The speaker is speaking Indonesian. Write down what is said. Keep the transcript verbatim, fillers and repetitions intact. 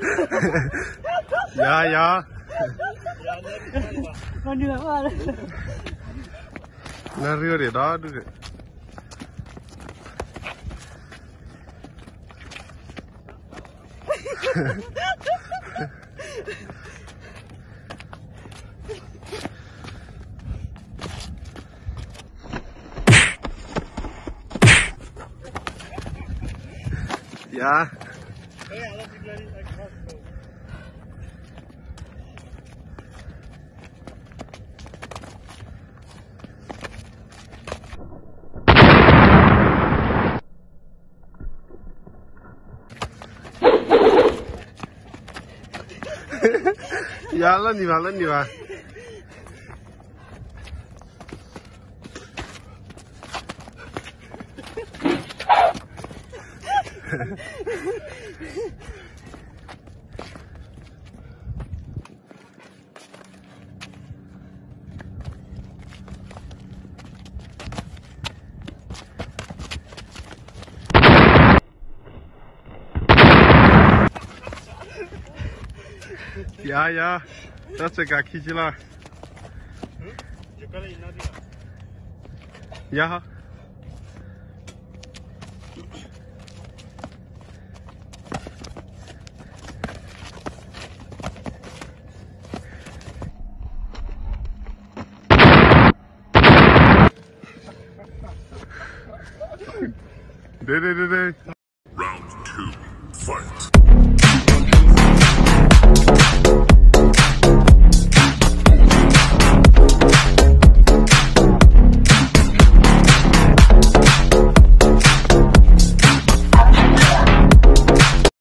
呀呀， 那你干嘛呢？ 那热的大这个。Ya. Ya lan di mana nih, Pak? Ya ya, ta ce ga kijila. Ya. Dede dede. Round two, fight.